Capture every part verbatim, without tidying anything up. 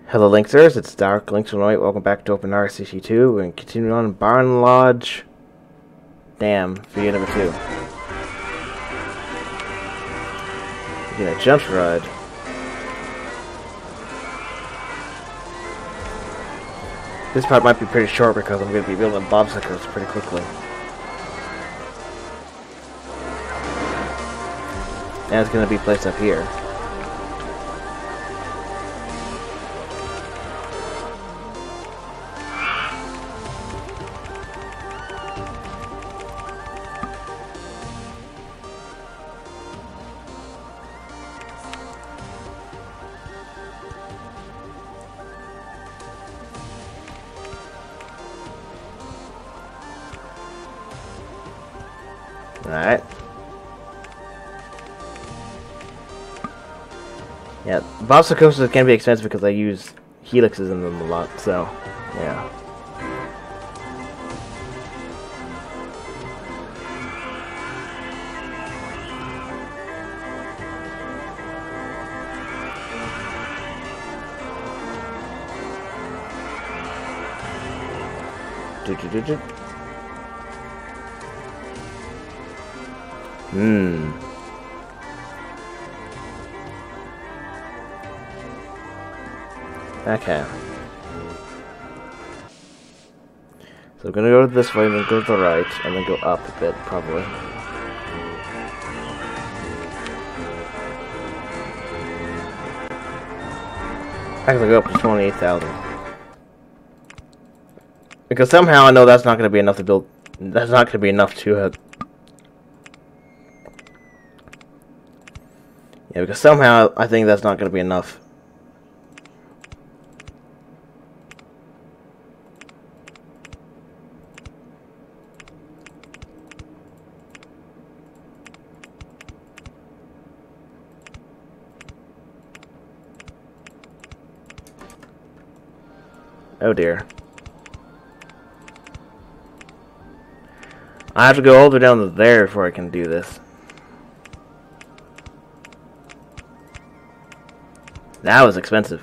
Hello Linksters, it's Dark Links Tonight. Welcome back to Open R C C two and continuing on Barn Lodge Dam, video number two. We're gonna jump ride. This part might be pretty short because I'm gonna be building bobcycles pretty quickly. And it's gonna be placed up here. Alright. Yeah, bobsled coasters can be expensive because I use helixes in them a lot, so, yeah. Do, do, do, do. Hmm. Okay. So we're gonna go this way, and then go to the right, and then go up a bit, probably. Actually, go up to twenty-eight thousand. Because somehow I know that's not gonna be enough to build. That's not gonna be enough to. Uh, Yeah, because somehow I think that's not going to be enough. Oh dear. I have to go all the way down to there before I can do this. That was expensive.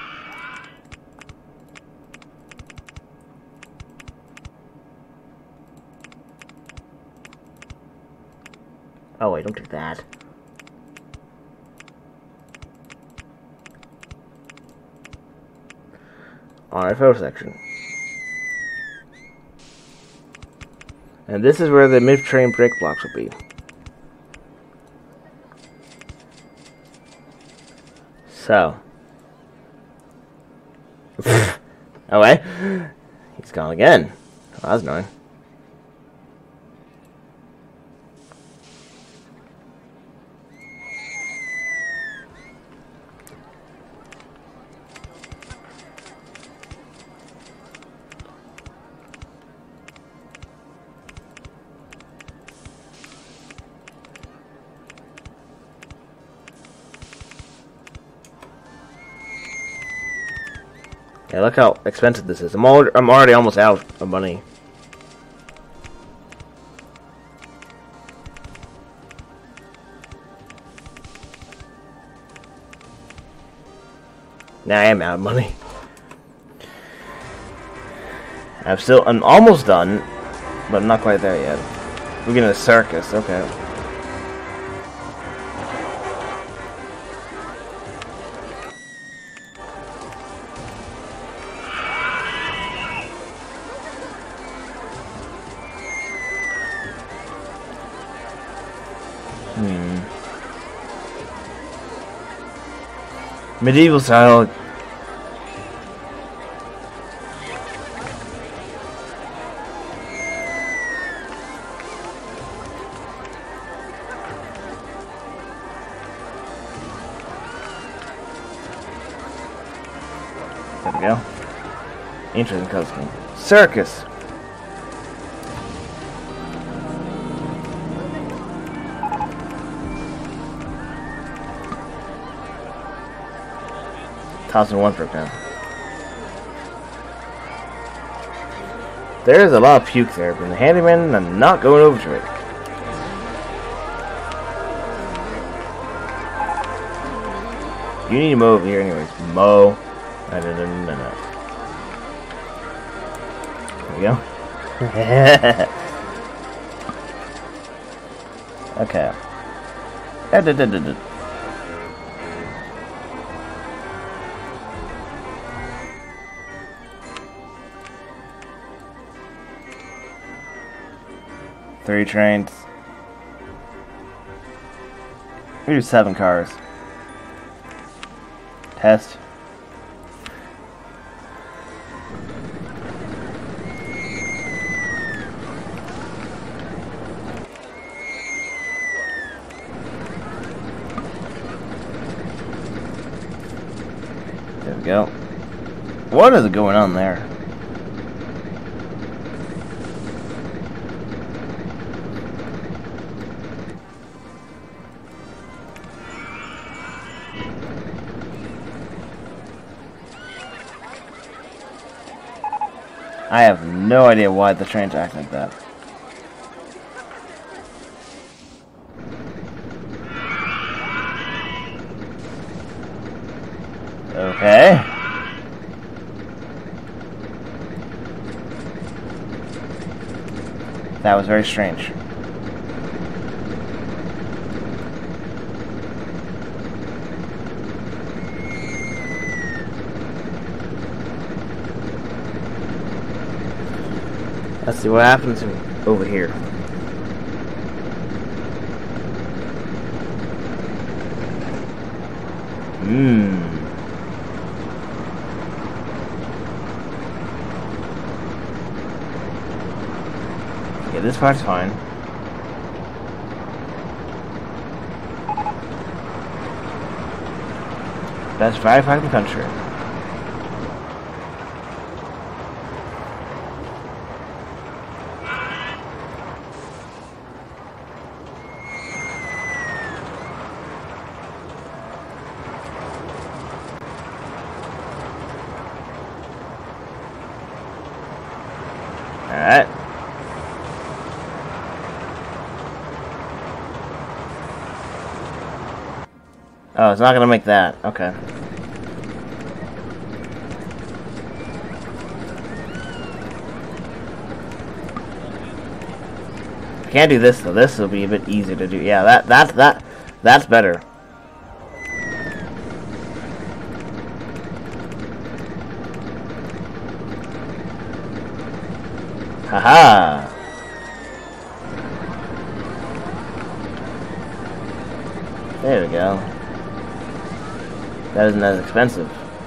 Oh wait, don't do that. Alright, photo section. And this is where the mid-train break blocks will be. So. Oh wait. He's gone again. Oh, that was annoying. Yeah, look how expensive this is. I'm already, I'm already almost out of money. Now I am out of money. I'm still, I'm almost done, but I'm not quite there yet. We're getting a circus, okay. Hmm. Medieval style. There we go. Interesting custom. Circus. Tossing one for now. There's a lot of puke there, but the handyman, I'm not going over to it. You need to mow over here anyways. Mow. No, no, no, no, no. There we go. Okay. Da, da, da, da, da. Three trains. We do seven cars. Test. There we go. What is going on there? I have no idea why the trains act like that. Okay. That was very strange. Let's see what happens over here. Hmm. Yeah, this part's fine. Best drive part in the country. Alright. Oh, it's not gonna make that. Okay. I can't do this though. This will be a bit easier to do. Yeah, that that that that's better. Haha. There we go. That isn't as expensive.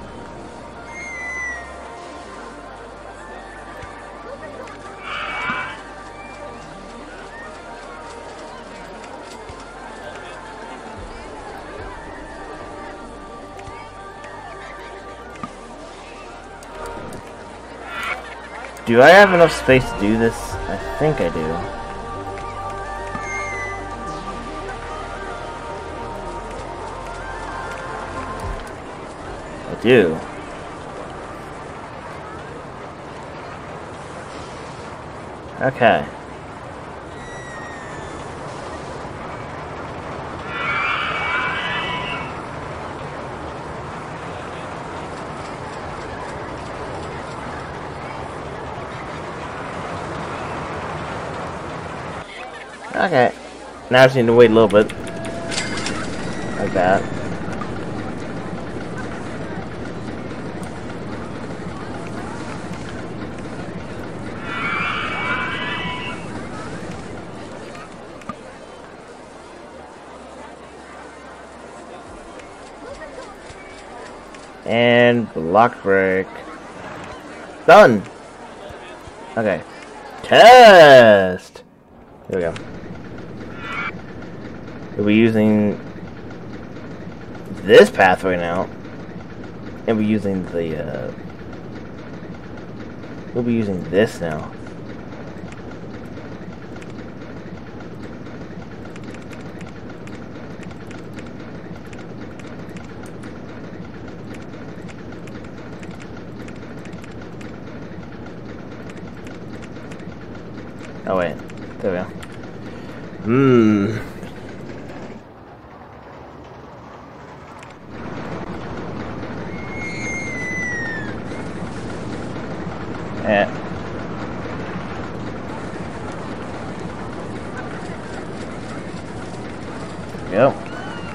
Do I have enough space to do this? I think I do. I do. Okay. Okay. Now I just need to wait a little bit. Like that. And block break. Done! Okay. Test! Here we go. We'll be using this pathway now. And we're using the, uh... we'll be using this now. Oh wait, there we go. Hmm. Eh. There we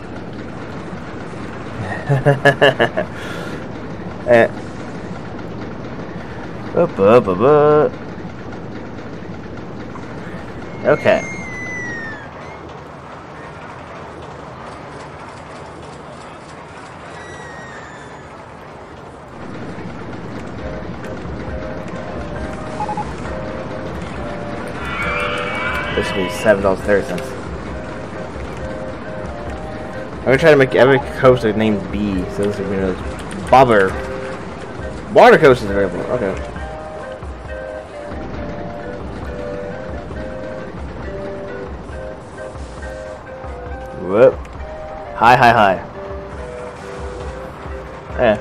go. eh. Up, up, up, up. Okay. This will be seven dollars thirty cents. I'm gonna try to make every coaster named B, so this will be known as Bobber. Water coasters available. Okay. Whoop. Hi, hi, hi. Yeah.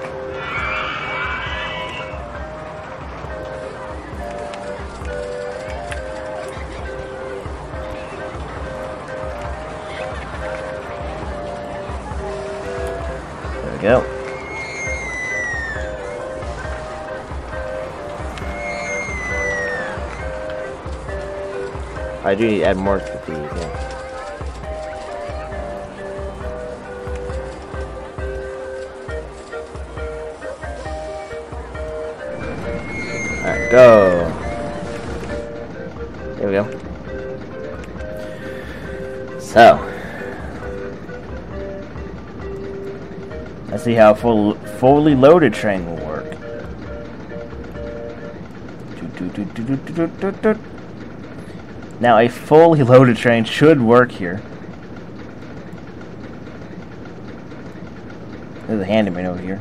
There we go. I do need to add more to these, yeah. Alright, go. There we go. So, let's see how a full, fully loaded train will work. Now, a fully loaded train should work here. There's a handyman over here.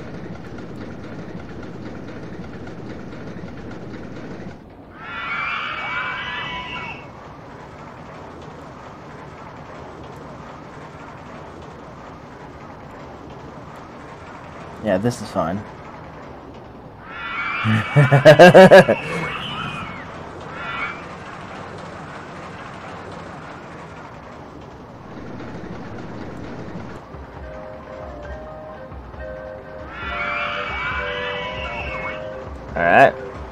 Yeah, this is fine. Alright.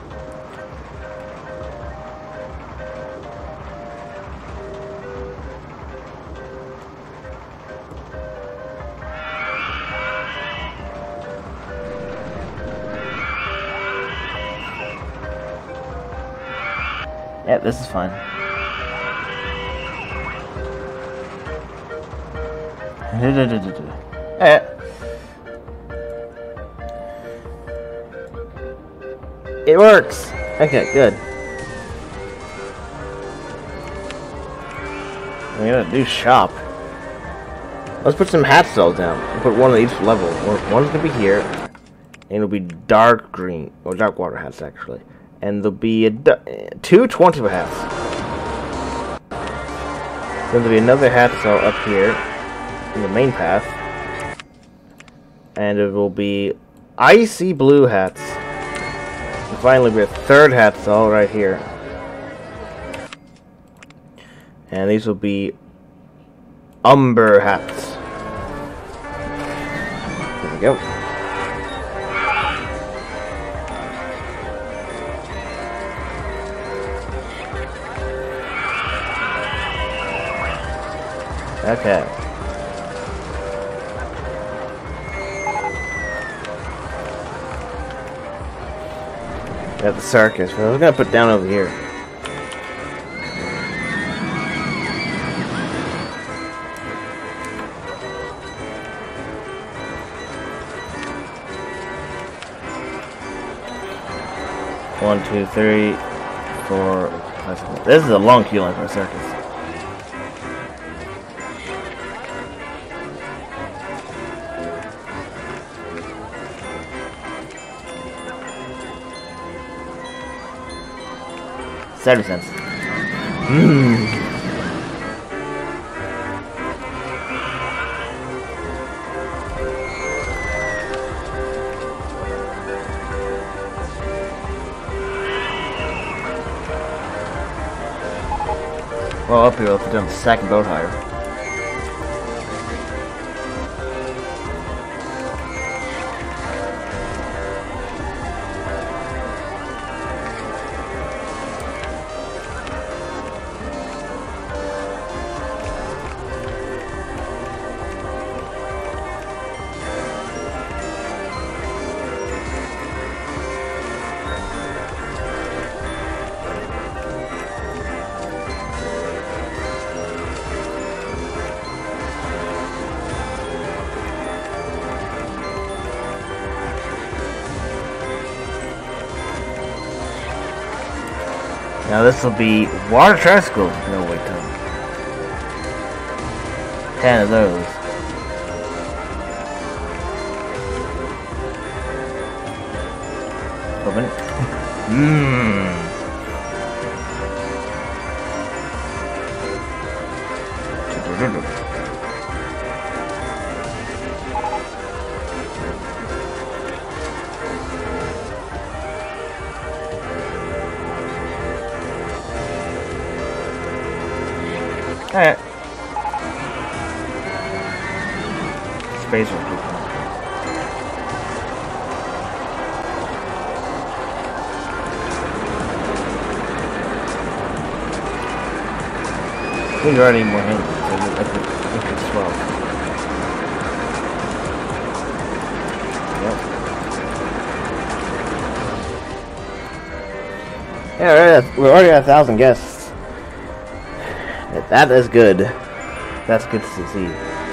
Yeah, this is fine. Alright. It works! Okay, good. We gotta do shop. Let's put some hat cells down. We'll put one on each level. One's gonna be here, and it'll be dark green, or dark water hats actually. And there'll be a two twenty foot hats. Then there'll be another hat cell up here in the main path, and it will be icy blue hats. And finally, we have a third hat cell right here. And these will be umber hats. There we go. Okay. Got the circus. Well, we're gonna put down over here. One, two, three, four, five, six. This is a long queue line for a circus. Seventy cents. Mmm. Well, up here, I'll put down the second boat hire. Now this will be water tricycles. No wait, ten. Ten of those. Open. Mmm. Alright. Space will be fun. I think there aren't any more hints. I think it's twelve. Yep. Yeah, we're already at, we're already at a thousand guests. That is good. That's good to see.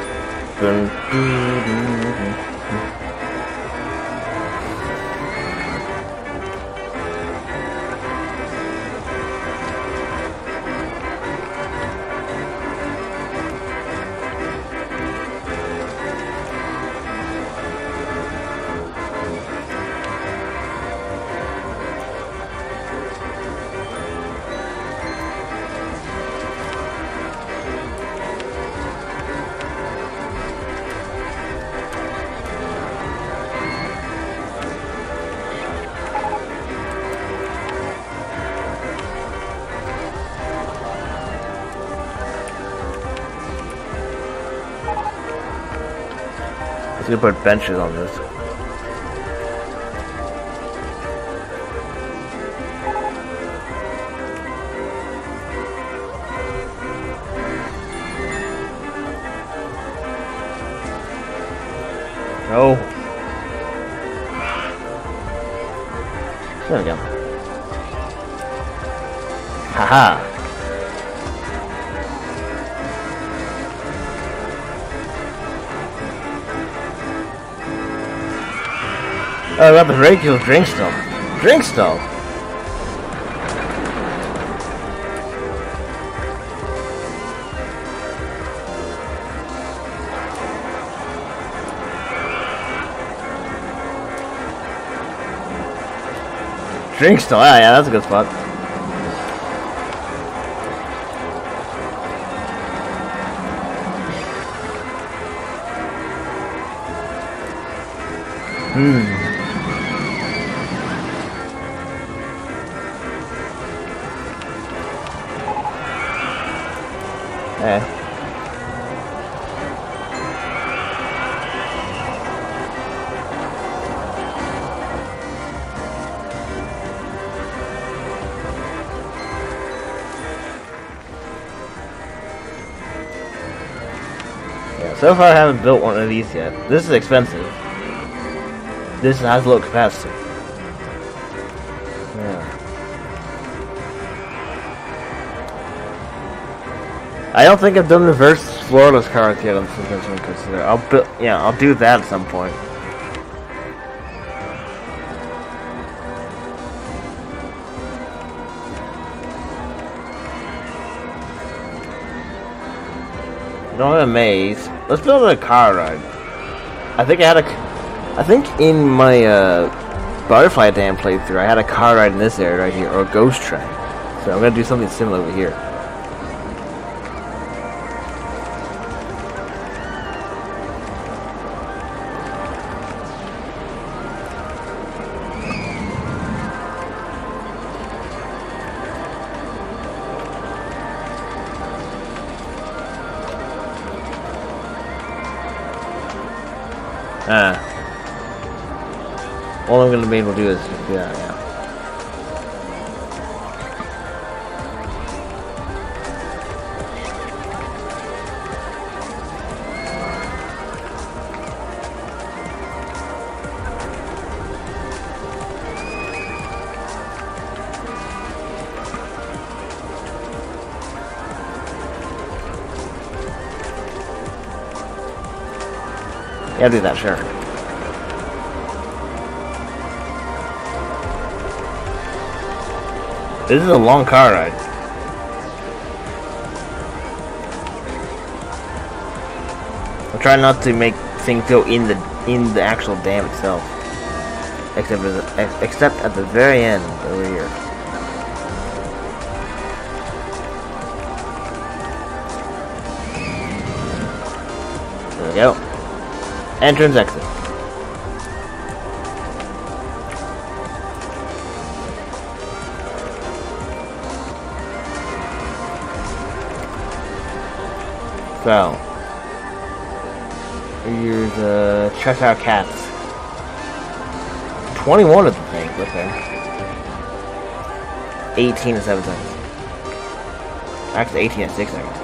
I'm gonna put benches on this. No. There we go. Haha. Oh, weapon ready to drink still. Drink still. Drink still. Yeah, yeah, that's a good spot. Hmm. Eh. Yeah, so far I haven't built one of these yet. This is expensive. This has low capacity. Yeah. I don't think I've done reverse floorless cards yet. I'm something to consider. I'll build. Yeah, I'll do that at some point. Don't have a maze. Let's build a car ride. I think I had a. I think in my uh, Butterfly Dam playthrough, I had a car ride in this area right here, or a ghost train. So I'm gonna do something similar over here. Ah. All I'm gonna be able to do is just do that, yeah. Yeah, do that, sure. This is a long car ride. I'm trying not to make things go in the in the actual dam itself, except at the, except at the very end over here. There we go. Entrance, exit. So, here's the uh, Cheshire Cats. twenty-one of the things, okay. eighteen and seven seconds. Actually, eighteen and six seconds.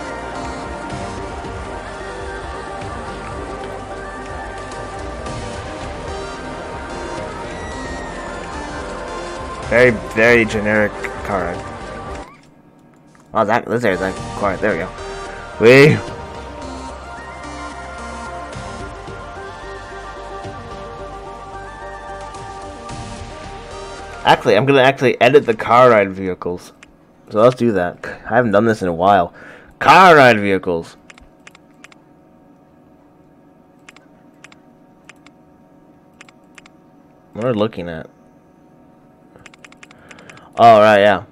Very, very generic card. Oh, that this area's like quiet. There we go. We. Actually, I'm gonna actually edit the car ride vehicles. So let's do that. I haven't done this in a while. Car ride vehicles. What are we looking at? Oh, right, yeah.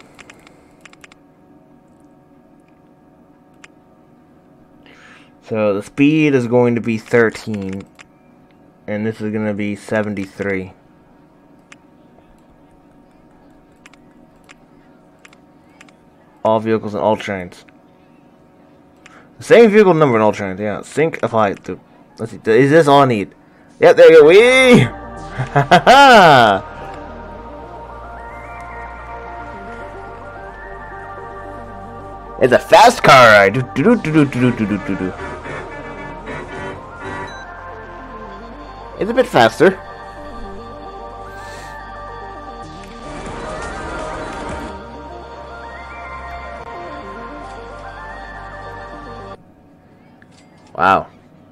So the speed is going to be thirteen, and this is going to be seventy-three. All vehicles and all trains. Same vehicle number in all trains, yeah. Sync applied to. Let's see, is this all I need? Yep, there you go. Wee! Ha ha ha! It's a fast car ride. Do do do do do do do do do. It's a bit faster. Wow.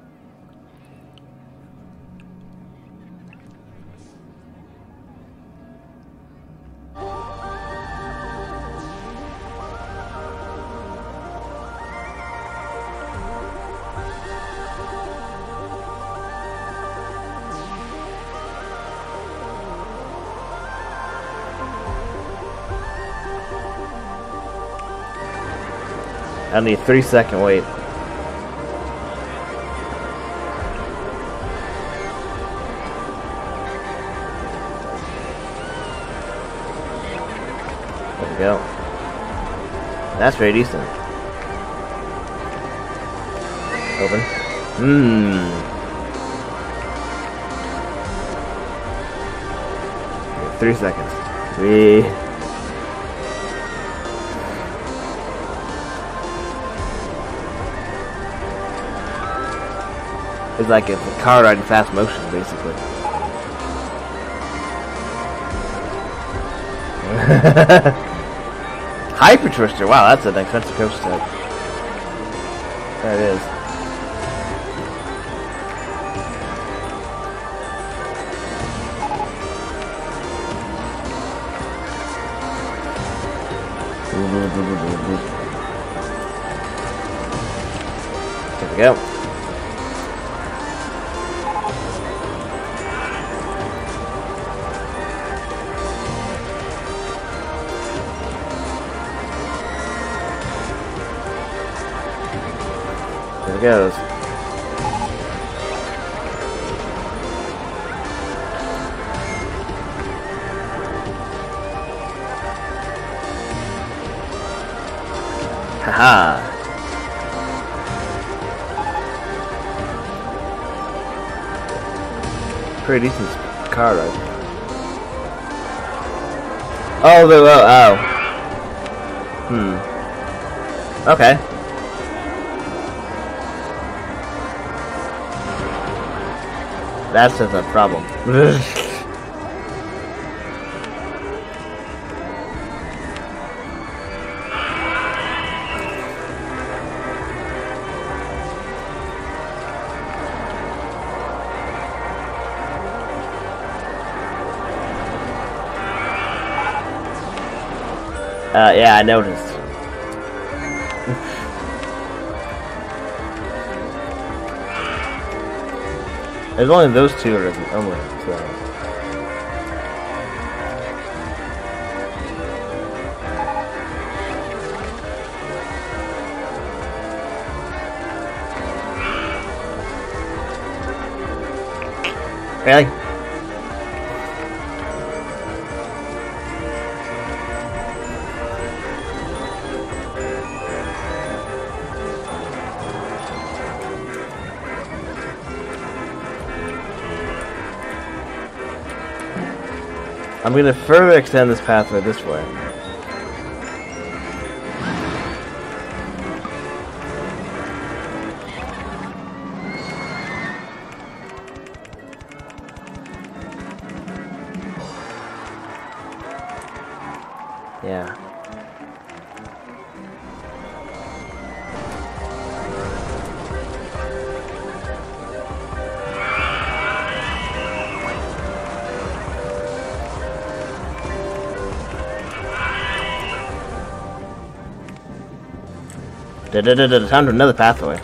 I need a three second wait. There we go. That's very decent. Open. Mmm. Three seconds. We. It's like a car ride in fast motion, basically. Hyper Twister, wow, that's an expensive coaster type. There it is. There we go. There it goes. Haha. Pretty decent car ride. Oh, the oh, oh. Hmm. Okay. That's just a problem. Uh, yeah, I noticed. There's only those two are the only, so. Really? I'm going to further extend this pathway this way. Yeah. Da da da da. Time to another pathway.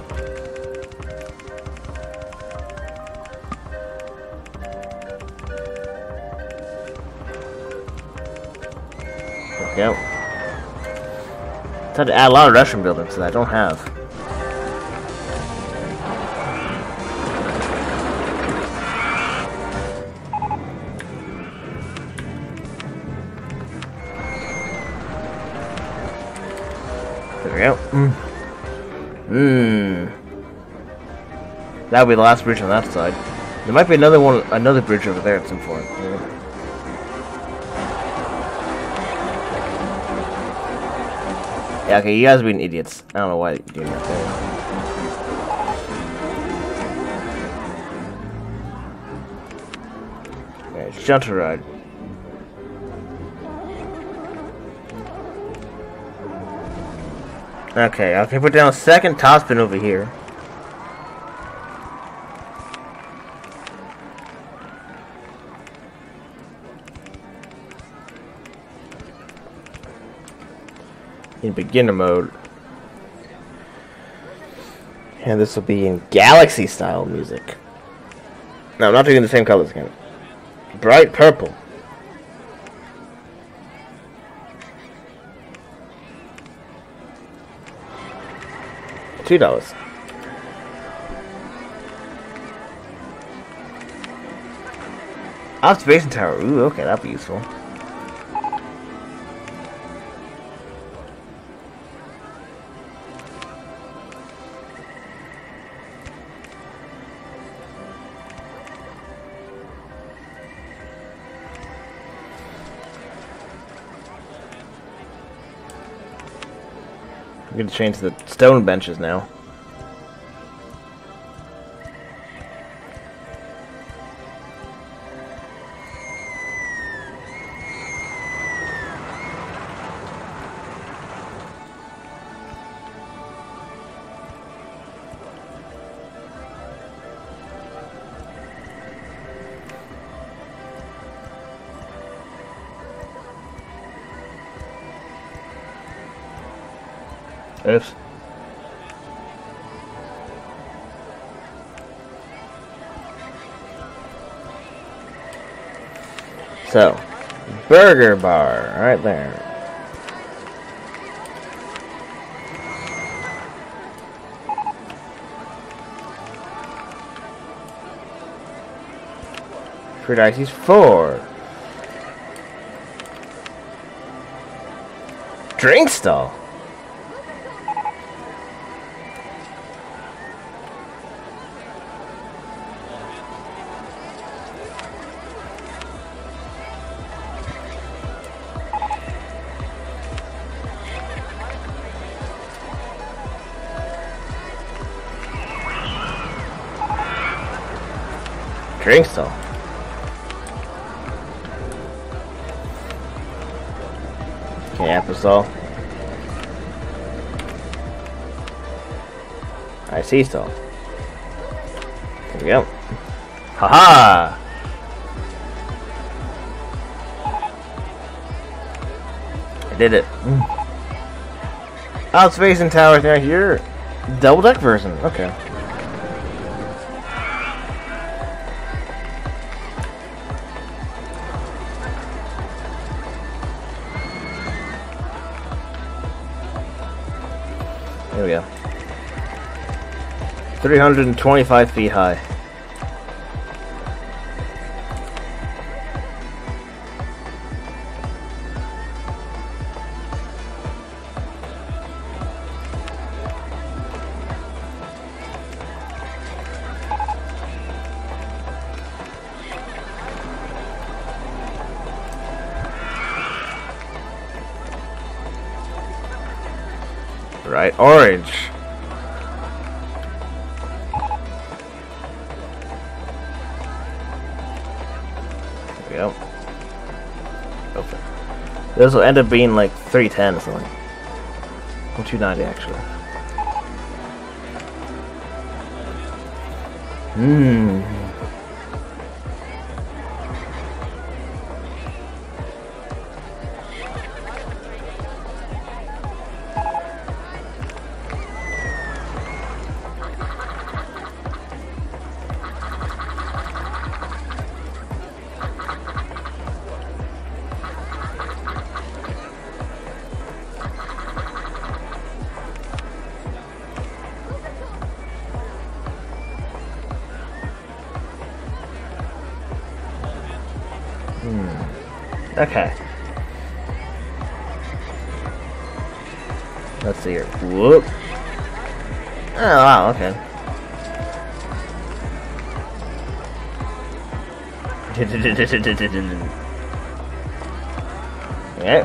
Yep. Time to add a lot of restaurant buildings that I don't have. There we go. Mm. Hmm. That would be the last bridge on that side. There might be another one, another bridge over there at some point. Yeah. Yeah, okay, you guys are being idiots. I don't know why you're doing that there. Okay, shuttle ride. Okay, okay, put down a second top spin over here. In beginner mode. And this will be in galaxy style music. No, I'm not doing the same colors again. Bright purple. Two dollars. Observation tower. Ooh, okay, that'd be useful. I'm gonna change the stone benches now. Oops. So, burger bar, right there. Fruit ices four. Drink stall. Drink stall. Okay, apple stall. I see stall. There we go. Haha! Did it. Mm. Observation towers down here. Double deck version. Okay. There we go. three hundred twenty-five feet high. Right, orange. There we go. Open. This will end up being like three ten or something. Or two ninety actually. Hmm. Okay. Let's see here. Whoop. Oh, wow, okay. Okay.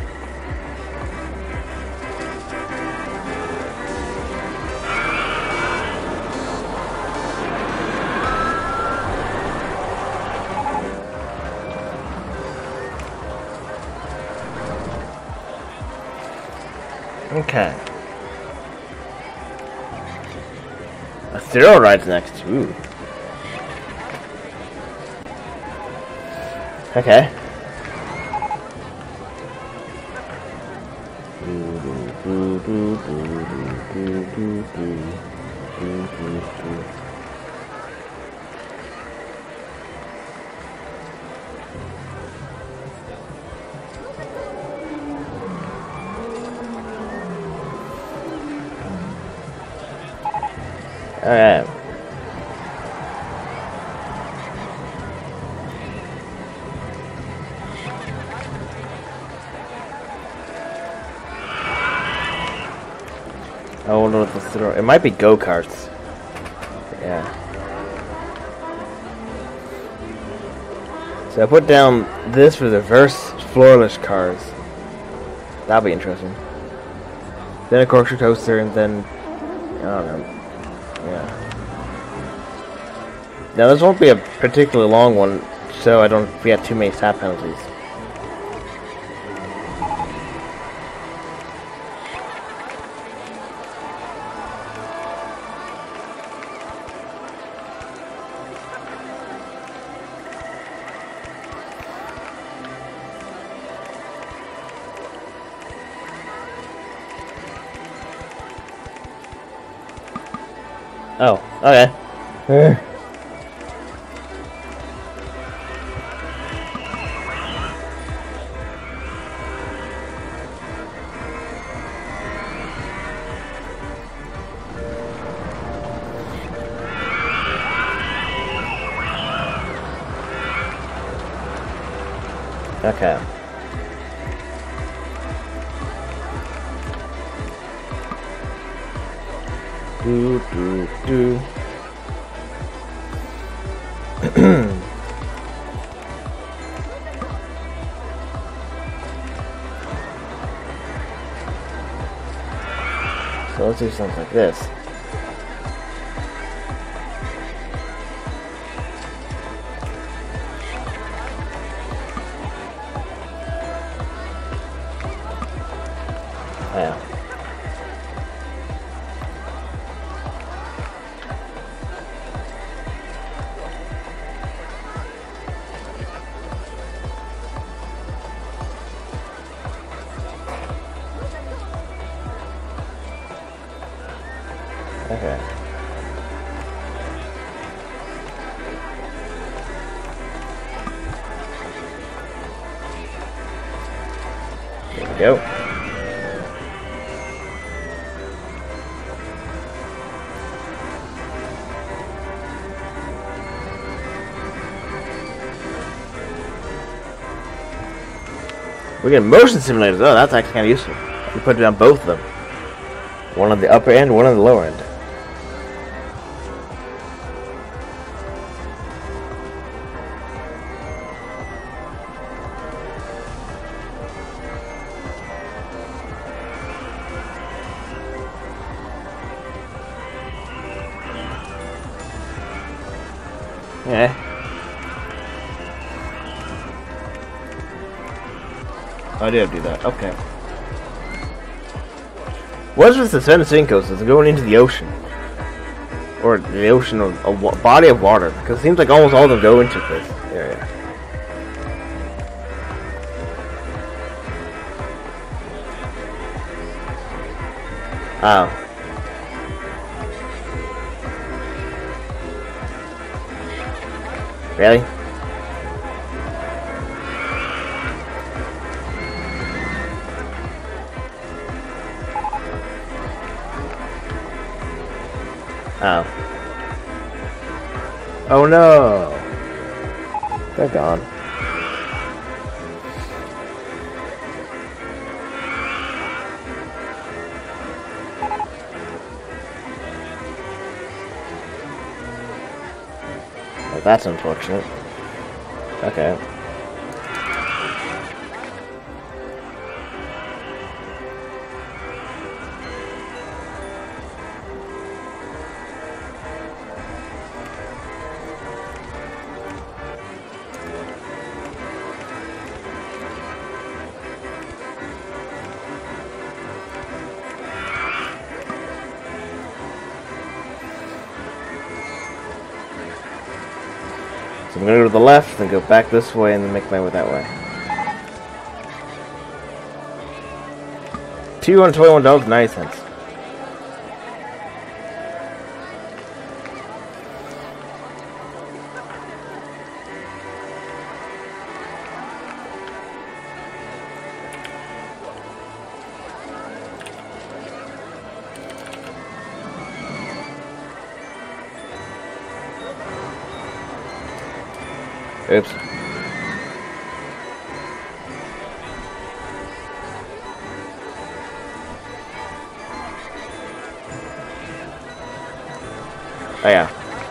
Okay. A thrill ride's next. Ooh. Okay. Alright. I wonder what the throw. It might be go-karts. Yeah. So I put down this for the reverse floorless cars. That'll be interesting. Then a coaster coaster, and then I don't know. Yeah. Now this won't be a particularly long one, so I don't get too many stop penalties. Oh, okay. Okay. Do do do. So let's do something like this. Yeah. Okay. There we go. We get motion simulators. Oh, that's actually kind of useful. You put it on both of them. One on the upper end, one on the lower end. Yeah. I did do that. Okay. What's with the suspended coasters going into the ocean? Or the ocean, or a body of water? Because it seems like almost all of them go into this area. Oh. Really? Oh. Oh no! They're gone. Well, that's unfortunate. Okay. So I'm gonna go to the left, then go back this way, and then make my way that way. two hundred twenty-one dollars and ninety cents. Oops. Oh yeah.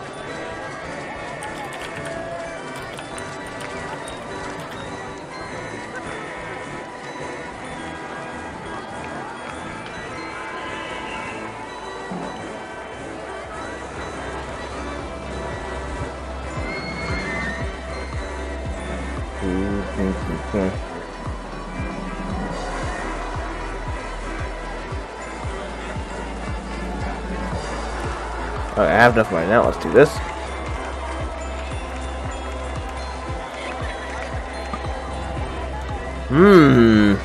Okay, I have enough money now. Let's do this. Hmm.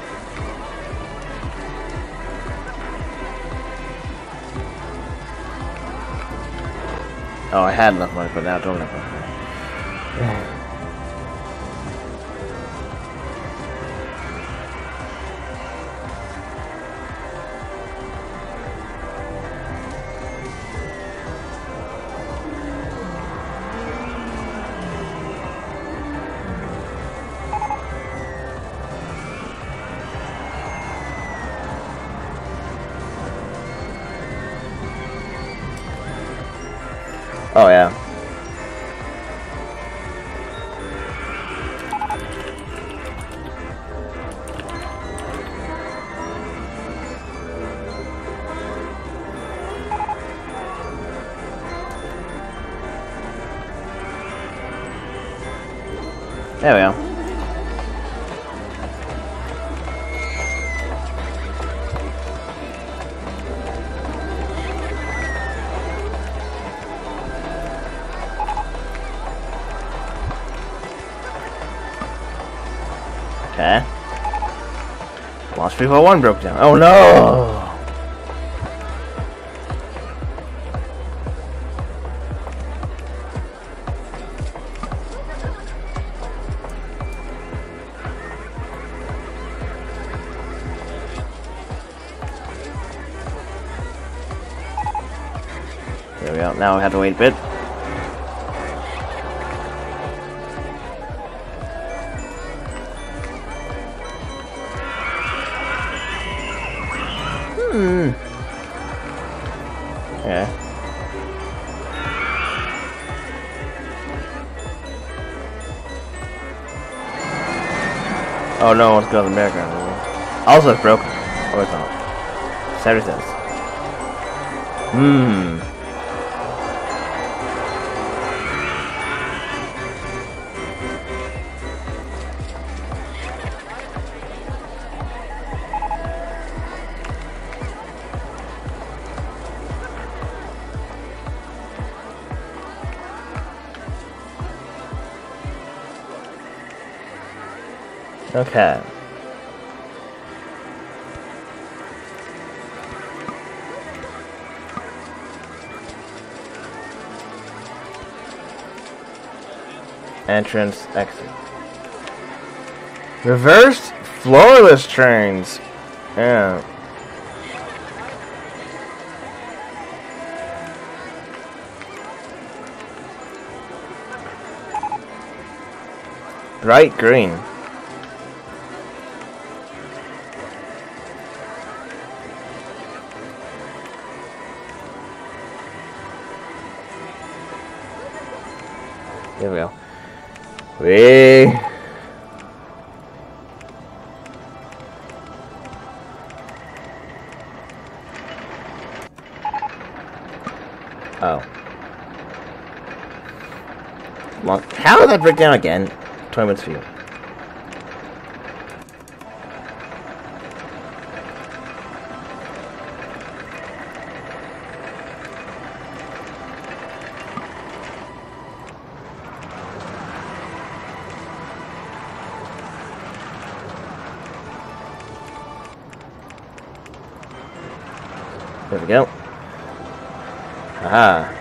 Oh, I had enough money, but now I don't have enough money. Oh yeah. There we go. Okay. Lost three four one broke down. Oh no! now I have to wait a bit. Hmm. Yeah. Oh no, let's go to the background. Also, it's broken. Oh, it's not. seventy cents. Hmm. Okay. Entrance, exit. Reversed floorless trains. Yeah. Bright green. There we go. We. Oh. Well, how did that break down again? twenty minutes for you. There we go. Aha.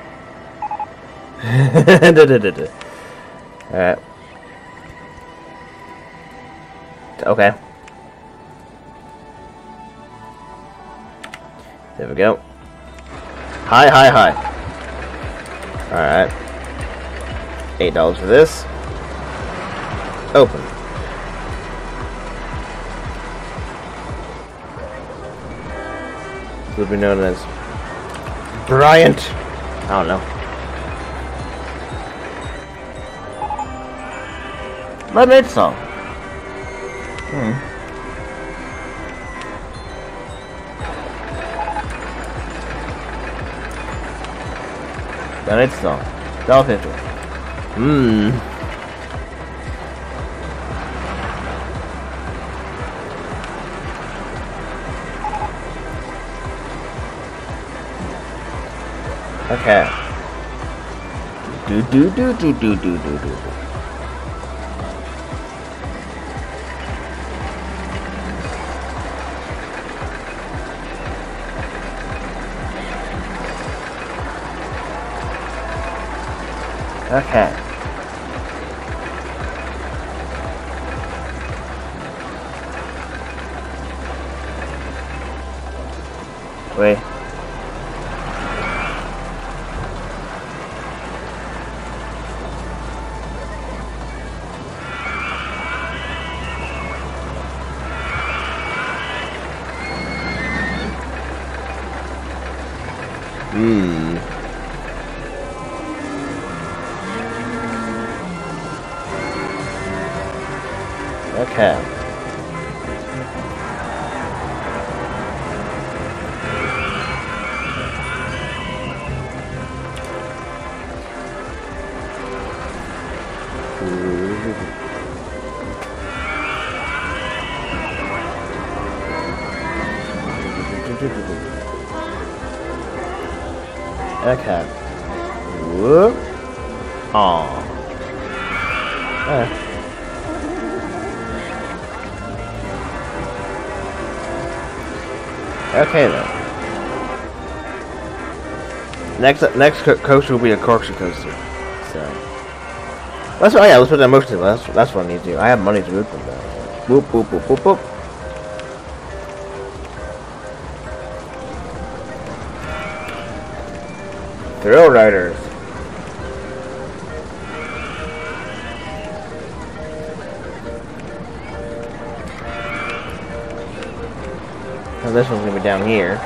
Alright. Okay. There we go. Hi, hi, hi. Alright. Eight dollars for this. Open. Would be known as Bryant. I don't know. Lemonade song. Hmm. Lemonade song. Dollar fifty. Hmm. Okay. Do do do do do do do do. Okay. Wait. Hmm. Okay. Okay. Whoop. Aw. Eh. Okay then. Next, next co coaster will be a corkscrew coaster. So that's what. Oh yeah, let's put that motion. That's that's what I need to do. I have money to move them though. Boop boop boop boop boop. Thrill Riders. And this one's gonna be down here.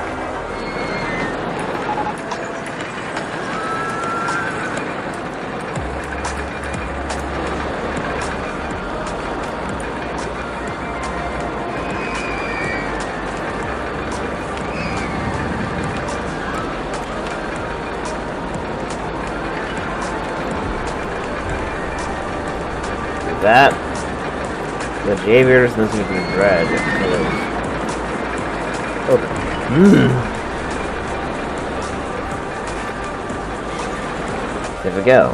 That the aviators and this is gonna dread. Open. Mm. There we go.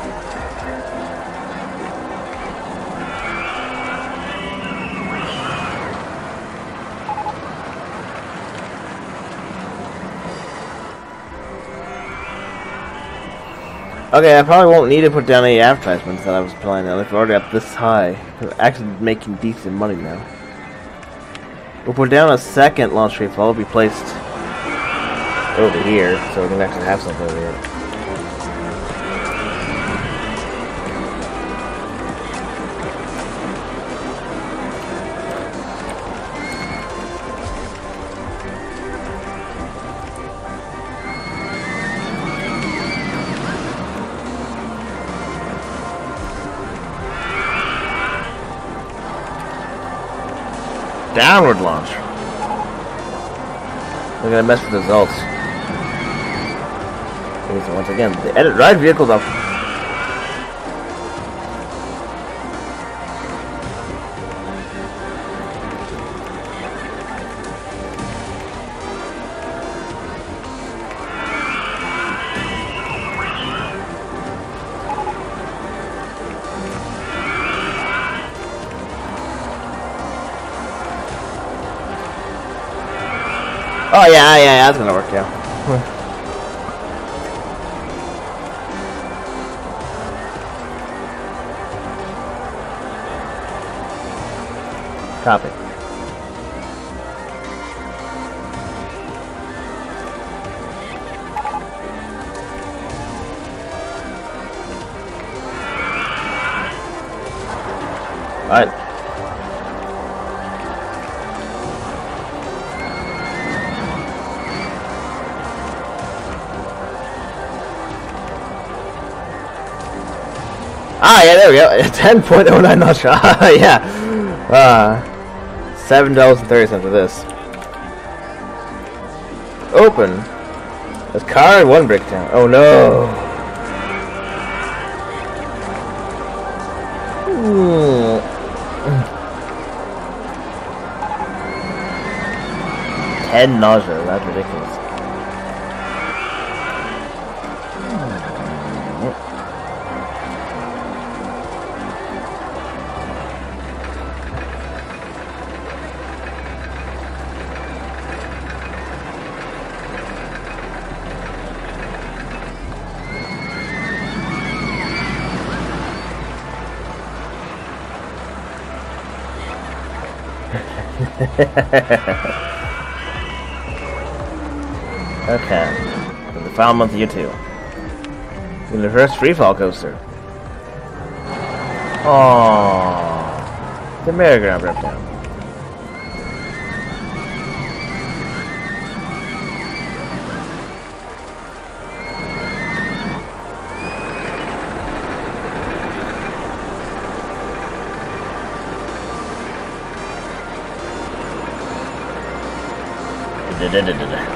Okay, I probably won't need to put down any advertisements that I was planning on if we're already up this high. I'm actually making decent money now. We'll put down a second launch free fall. It'll be placed over here, so we can actually have something over here. Downward launch. We're gonna mess with the results. Okay, so once again, the edit ride vehicles up. Oh yeah, yeah, yeah, that's gonna work, yeah. Copy. Alright. Ah, yeah, there we go. ten point oh nine notch. Ah, yeah. Uh, seven dollars and thirty cents for this. Open. There's car and one breakdown. Oh no. Hmm. ten nausea. That's ridiculous. Okay. The final month of year two. The first free fall coaster. Aww. The merry-go-round broke down. Da da da da da.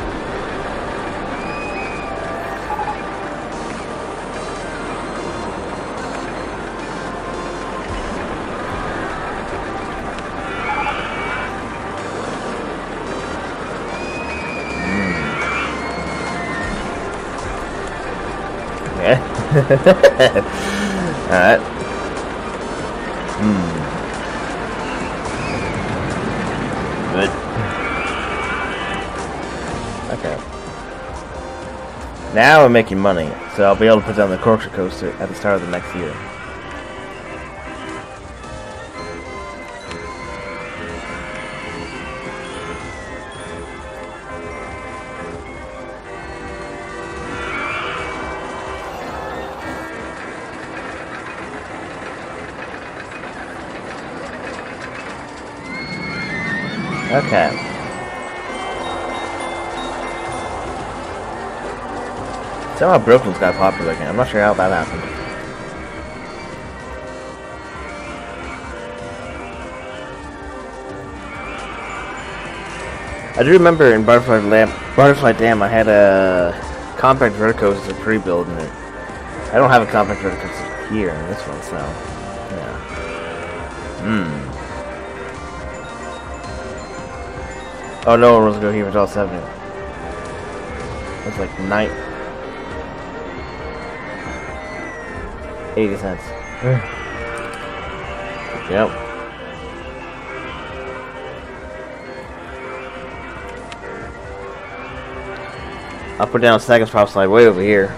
Alright. Hmm. Good. Okay. Now we're making money, so I'll be able to put down the Corkscrew coaster at the start of the next year. Okay. Somehow Brooklyn's got popular again. I'm not sure how that happened. I do remember in Butterfly, Lamp, Butterfly Dam I had a compact verticoaster pre-build in it. I don't have a compact verticoaster here in this one, so yeah. Hmm. Oh no, one was going here until seven. That's like nine. Eighty cents. Yep. Up or down seconds pop slide way over here.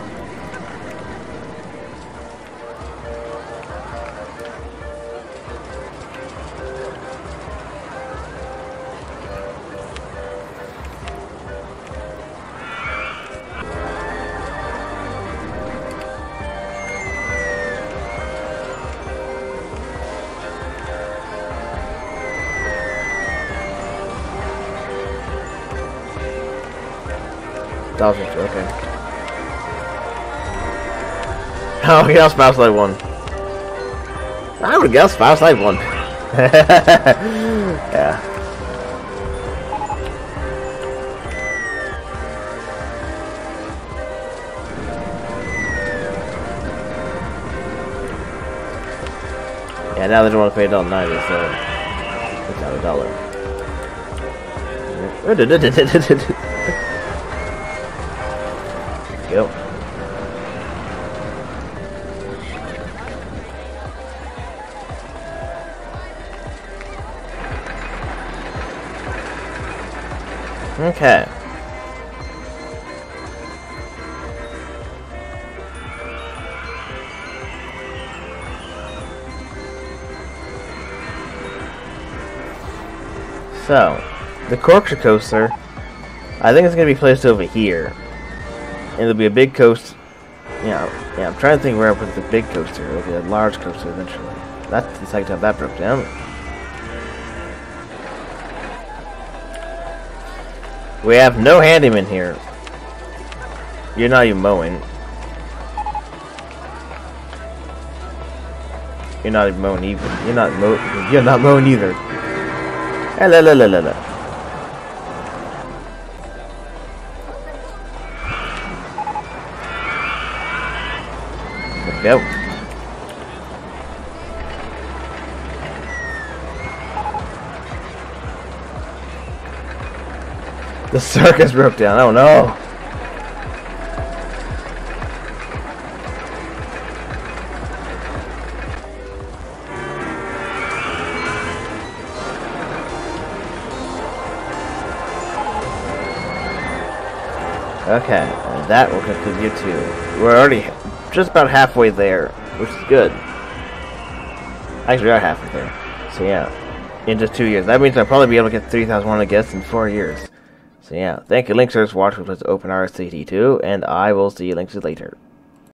Dollar fifty, okay. Oh, yeah, Spouse Light one. I would guess Spouse Light one. Yeah. Yeah, now they don't want to pay a dollar ninety, so it's not a dollar. Go. Okay. So, the Corkscrew Coaster, I think it's going to be placed over here. And there'll be a big coaster. Yeah, yeah, I'm trying to think where I put the big coaster. It'll be a large coaster eventually. That's the second time that broke down. We have no handyman here. You're not even mowing. You're not even mowing even. You're not mow. You're not mowing either. La la la la la. Go. The circus broke down. Oh no. Okay, and that will conclude you two. We're already just about halfway there, which is good. Actually, we are halfway there. So yeah, in just two years. That means I'll probably be able to get three thousand one hundred guests in four years. So yeah, thank you, Linksters, for watching. Let's open our C D two, and I will see you Linksters later.